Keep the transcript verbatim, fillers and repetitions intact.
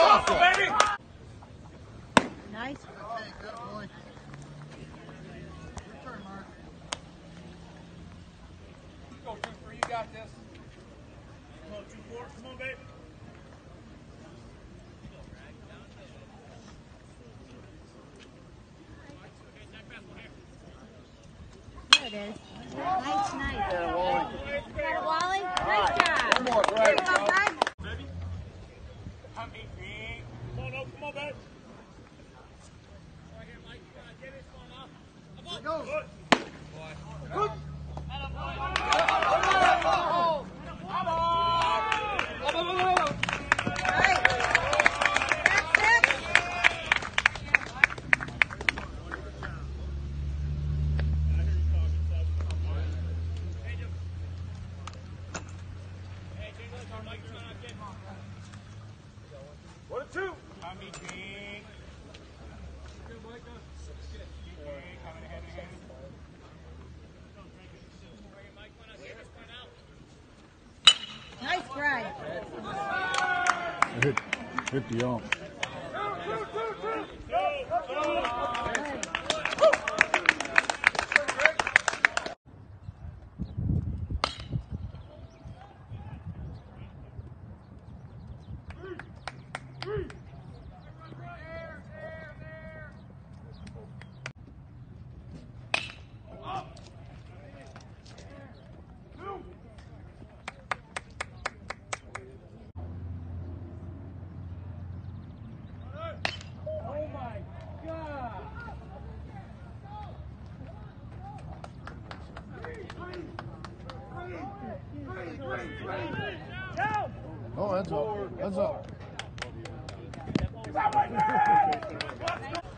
Nice. Go two three, you got this. Come on, two four, come on, babe. There it is. Nice, nice. Yeah, Wally. Got it, Wally? Nice job. One more, There you Greg. go, Greg. Baby. Come eat me. Come on, no, come on, babe. Right here, Mike. Get it, come on now. Come on. Good. Good. One and two. Come eat me. Coming ahead again. Nice, Greg. Hit, hit the arm. Oh, that's all. That's all.